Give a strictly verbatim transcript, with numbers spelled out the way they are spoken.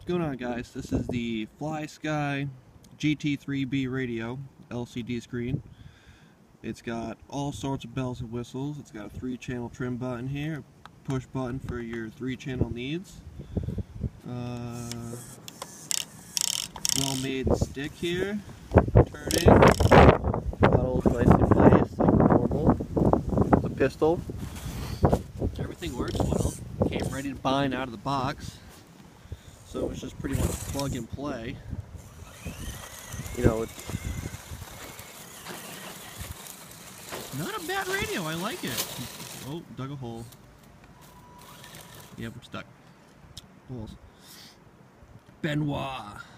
What's going on, guys? This is the Flysky G T three B radio L C D screen. It's got all sorts of bells and whistles. It's got a three channel trim button here, a push button for your three channel needs, uh, well made stick here, turning, bottles nicely placed like normal. It's a pistol. Everything works well. Came ready to bind out of the box. So it's just pretty much plug and play. You know, it's not a bad radio. I like it. Oh, dug a hole. Yeah, we're stuck. Holes. Benoit.